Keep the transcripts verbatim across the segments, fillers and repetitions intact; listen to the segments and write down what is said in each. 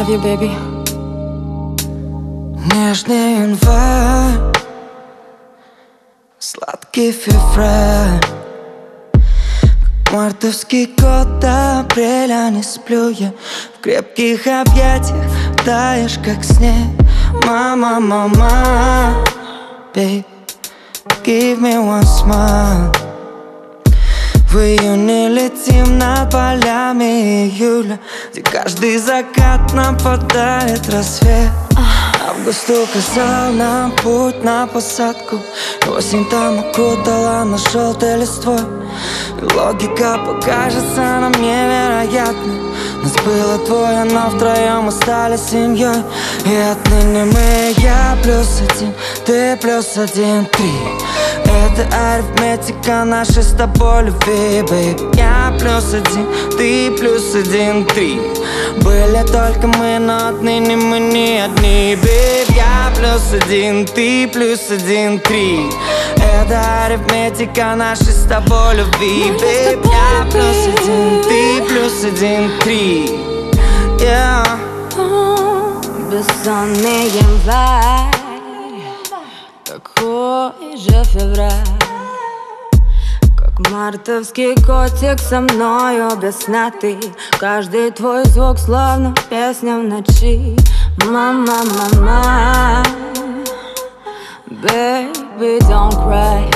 love you, baby. Нежный январь, сладкий февраль, как мартовский год до апреля не сплю я. В крепких объятиях таешь, как снег. Мама, мама, babe, give me one smile. В июне летим над полями июля, где каждый закат нападает рассвет. Август указал нам путь на посадку, осень там окутала нас желтой листвой. И логика покажется нам невероятной. Нас было двое, но втроем мы стали семьей. И отныне мы я плюс один, ты плюс один, три. Это арифметика нашей с тобой любви, бэйб. Я плюс один, ты плюс один, три. Были только мы, но отныне мы не одни, бэйб. Я плюс один, ты плюс один, три. Это арифметика нашей с тобой любви, бэйб. Я плюс один, ты плюс один, три. Yeah. Бессонный январь, такой же февраль, как мартовский котик со мною без сна ты. Каждый твой звук словно песня в ночи. Мама, мама, baby, don't cry.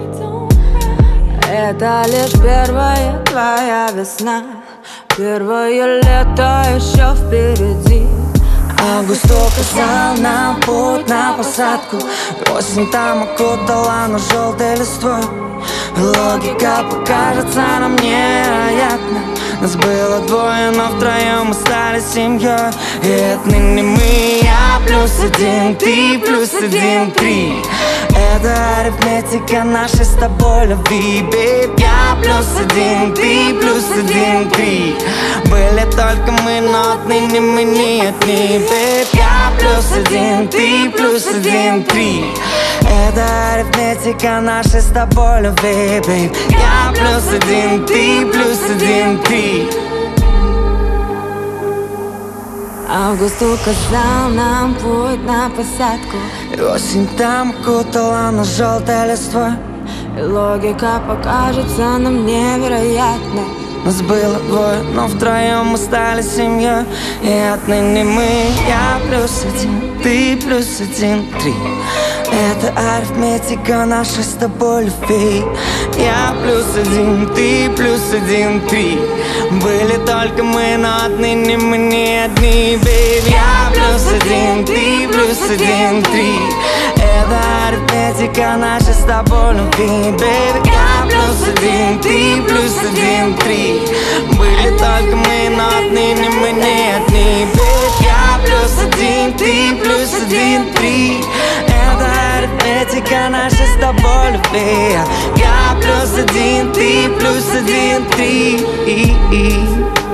Это лишь первая твоя весна, первое лето еще впереди. Август указал нам путь на посадку, осень там окутала нас желтой листвой. Логика покажется нам невероятной. Нас было двое, но втроем мы стали семьей. И отныне мы я плюс один, ты плюс один, три. Это арифметика нашей с тобой любви, бэйб. Я плюс один, ты плюс один, три. Были только мы, но отныне мы не одни, бэйб. Я плюс один, ты плюс один, три. Это арифметика нашей с тобой любви, бэйб. Я плюс один, ты плюс один, три. Август указал нам путь на посадку, и осень там окутала нас желтой листвой. и логика покажется нам невероятной. Нас было двое, но втроем мы стали семьей. И отныне мы я плюс один, ты плюс один, три. Это арифметика нашей с тобой любви. Я плюс один, ты плюс один, три. Были только мы, но отныне мы не одни, бэйб. Я плюс один, ты плюс один, три. Это арифметика нашей с тобой любви, бэйб. Я плюс один, ты плюс один, три. Были только мы, но отныне мы не одни, бэйб. Я плюс один, ты плюс один, три. Это арифметика нашей с тобой любви. Я плюс один, ты плюс один, три.